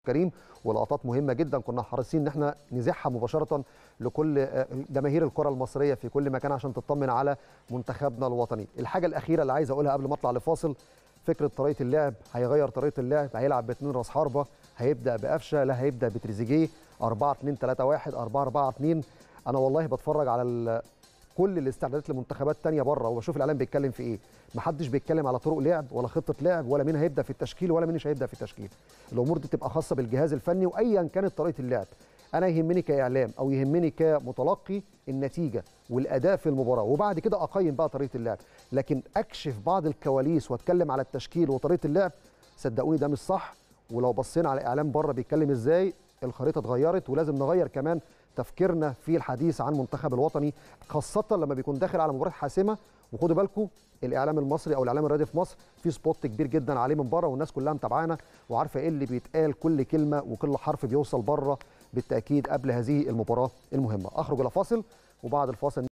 كريم، ولقطات مهمه جدا كنا حريصين ان احنا نذيعها مباشره لكل جماهير الكره المصريه في كل مكان عشان تطمن على منتخبنا الوطني. الحاجه الاخيره اللي عايز اقولها قبل ما اطلع لفاصل، فكره طريقه اللعب، هيغير طريقه اللعب، هيلعب باثنين راس حربه، هيبدا بقفشه، لا هيبدا بتريزيجيه، 4-2-3-1، 4-4-2. انا والله بتفرج على كل الاستعدادات لمنتخبات تانية بره وبشوف الاعلام بيتكلم في ايه. محدش بيتكلم على طرق لعب ولا خطه لعب ولا مين هيبدا في التشكيل ولا مين مش هيبدا في التشكيل. الامور دي تبقى خاصه بالجهاز الفني وايا كانت طريقه اللعب. انا يهمني كاعلام او يهمني كمتلقي النتيجه والاداء في المباراه، وبعد كده اقيم بقى طريقه اللعب. لكن اكشف بعض الكواليس واتكلم على التشكيل وطريقه اللعب، صدقوني ده مش صح. ولو بصينا على اعلام بره بيتكلم ازاي، الخريطه اتغيرت ولازم نغير كمان تفكيرنا في الحديث عن منتخب الوطني، خاصه لما بيكون داخل على مباراه حاسمه. وخدوا بالكم الاعلام المصري او الاعلام الرياضي في مصر في سبوت كبير جدا عليه من بره، والناس كلها متابعانا وعارفه ايه اللي بيتقال، كل كلمه وكل حرف بيوصل بره بالتاكيد قبل هذه المباراه المهمه. اخرج الى فاصل وبعد الفاصل